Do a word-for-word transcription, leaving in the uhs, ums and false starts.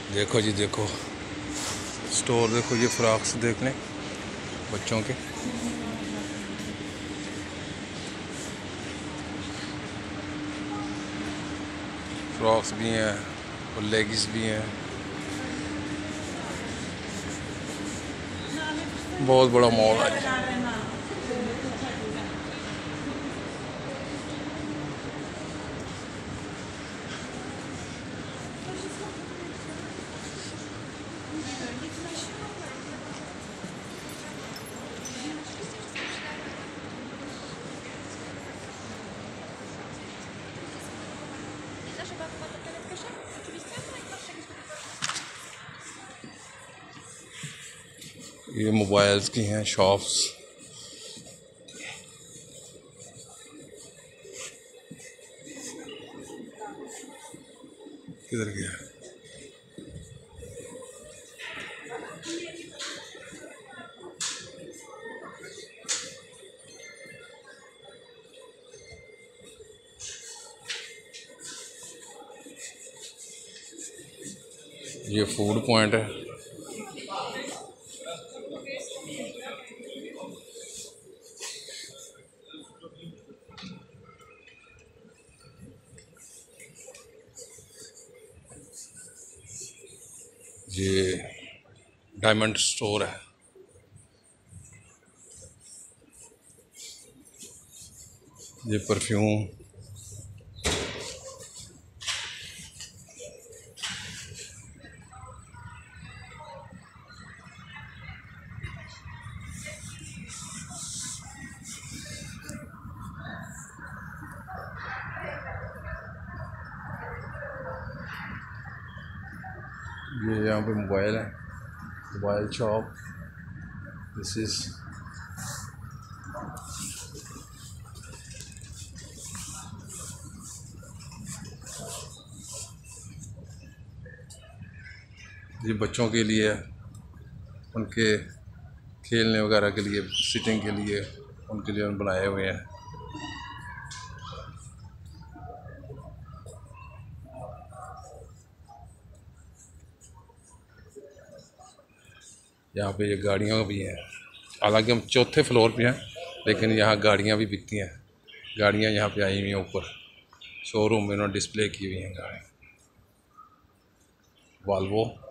देखो जी देखो, स्टोर देखो, ये फ्रॉक्स देख लें बच्चों के। फ्रॉक्स भी हैं और लेगिस भी हैं। बहुत बड़ा मॉल है। ये मोबाइल्स की हैं शॉप्स। किधर गया? ये फूड पॉइंट है। ये डायमंड स्टोर है। ये परफ्यूम, ये यहाँ पे मोबाइल है, मोबाइल शॉप। दिस इज ये बच्चों के लिए है, उनके खेलने वगैरह के लिए, सिटिंग के लिए उनके लिए बनाए हुए हैं। यहाँ पे ये गाड़ियाँ भी हैं। हालांकि हम चौथे फ्लोर पे हैं, लेकिन यहाँ गाड़ियाँ भी बिकती हैं। गाड़ियाँ यहाँ पे आई हुई हैं ऊपर, शोरूम में उन्होंने डिस्प्ले की हुई हैं गाड़ी। वॉल्वो